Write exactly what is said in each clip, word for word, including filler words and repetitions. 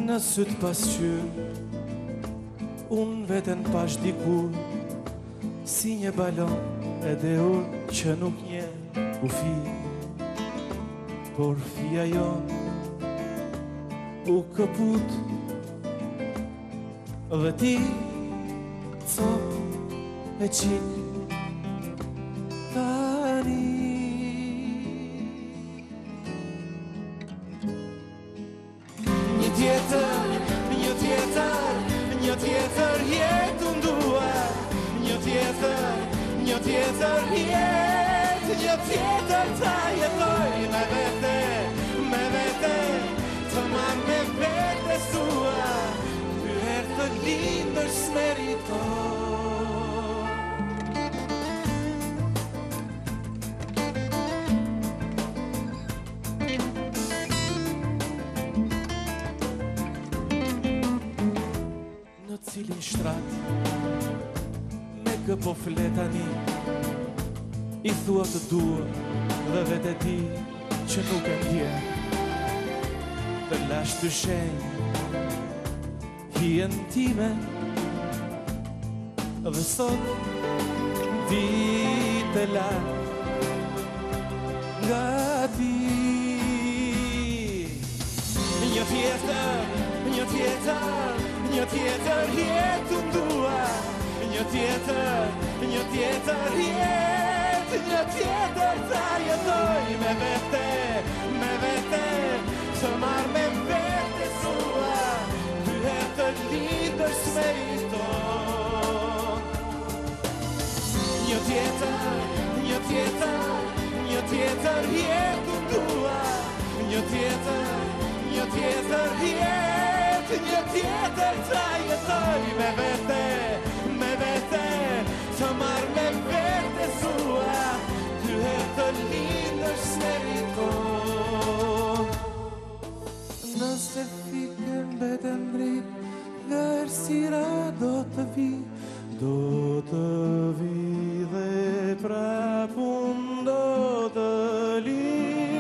Në syt pasqyr unë veten pash dikur, si një balon e deur që nuk nje kufi, por fia jon u këput dhe ti cop e qik tani. Një tjetër, një tjetër, një tjetër jetë unë dua, një tjetër, një tjetër jetë, një tjetër ta jetoj me vete, me vete, të marrë me vete sua, dy herë të lindër s'meritoj. Në cilin shtrat me këpo fletani i thua të dua dhe vete ti që nuk e ndje, të lash të shenj hien time dhe sot vite la nga ti. Një tjetër, një tjetër, një tjetër jetë unë dua, një tjetër, një tjetër jetë, një tjetër ta jetoj me vete, me vete, të marrë me vete sua, dy herë të lindër s'meriton. Një tjetër, një tjetër, një tjetër jetë unë dua, një tjetër, një tjetër jetë, një tjetër ta jetoj me vete, me vete, të marrë me vete sua, dy herë të lindër s'meriton. Nëse fike mbeten drit, nga errësira do të vi, do të vi dhe prap unë do të li.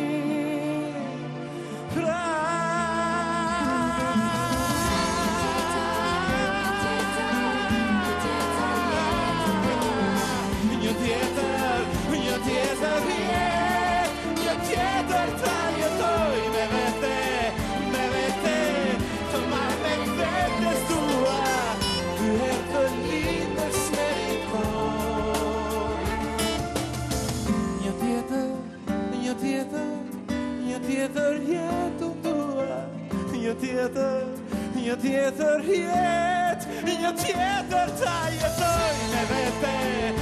Një tjetër, një tjetër jetë, një tjetër ta jetoj me vete, me vete, të marrë me vete sua, dy herë të lindër s'meriton. Një tjetër, një tjetër, një tjetër jetë unë dua, një tjetër, një tjetër jetë, një tjetër ta jetoj me vete,